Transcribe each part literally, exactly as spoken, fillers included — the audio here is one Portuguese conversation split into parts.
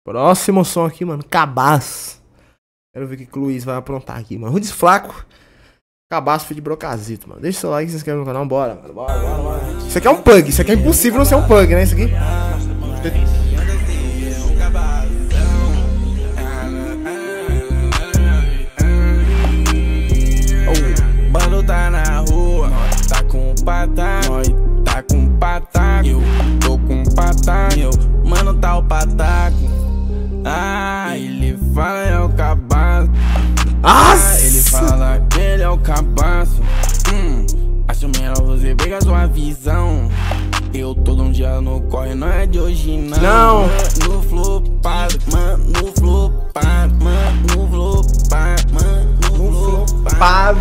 Próximo som aqui, mano. Cabaço. Quero ver o que, que o Luiz vai aprontar aqui, mano. Rudes Flaco. Cabaço de Brocazito, mano. Deixa o seu like, se inscreve no canal. Bora, mano. Bora, bora, bora. Isso aqui é um pug. Isso aqui é impossível não ser um pug, né? Isso aqui. O bando tá na rua, nós tá com pataco, nós tá com pataco, eu tô com pataco, meu mano tá o pataco. Ah, ele fala é o cabaço. Ah, ele fala que ele é o cabaço. Hum, acho melhor você pegar sua visão. Eu todo um dia no corre, não é de hoje não. Não. No flopado, mano, no flopado, mano, no flopado, mano, no flopado.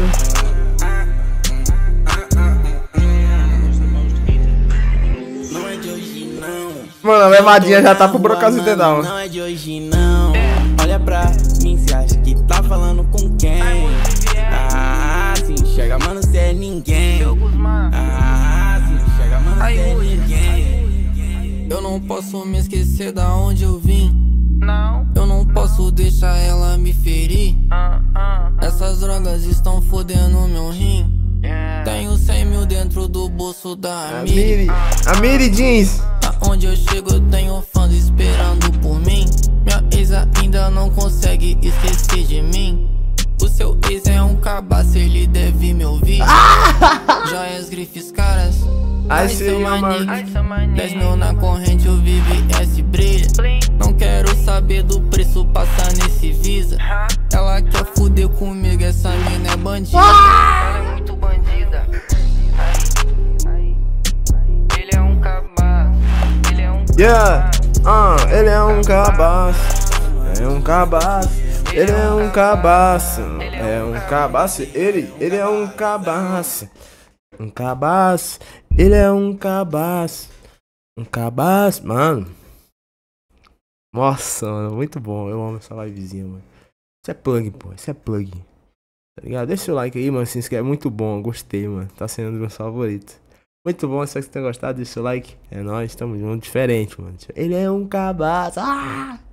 Não é de hoje não. Mano, a lemadinha já tá pro Brocazito dedal. Não é de hoje não. Olha pra mim, cê acha que tá falando com quem? Ah, se enxerga, mano, cê é ninguém. Ah, se enxerga, mano, cê é ninguém. Eu não posso me esquecer da onde eu vim. Não. Eu não posso deixar ela me ferir. Essas drogas estão fodendo meu rim. Tenho cem mil dentro do bolso da Amiri. Amiri Jeans. Aonde eu chego eu tenho fãs esperando por mim. Minha ex ainda não consegue esquecer de mim. O seu ex é um cabaço, ele deve me ouvir. Joias, grifes, caras. Ai, seu mano. dez mil na corrente, o V V S brilha. Não quero saber do preço, passar nesse Visa. Ela quer fuder comigo, essa mina é bandida. Ela é muito bandida. Ele é um cabaço. Ele é um Yeah, ah, ele é um cabaço. É um cabaço. Ele é um cabaço. É um cabaço. Ele, ele é um cabaço. Um cabaço. Ele é um cabaço. Um cabaço, mano. Nossa, mano, muito bom. Eu amo essa livezinha, mano. Isso é plug, pô. Isso é plug. Tá ligado? Deixa o like aí, mano. Se inscreve. Muito bom. Gostei, mano. Tá sendo um dos meus favoritos. Muito bom. Espero que você tenha gostado. Deixa o like. É nóis. Tamo junto. Diferente, mano. Ele é um cabaço. Ah!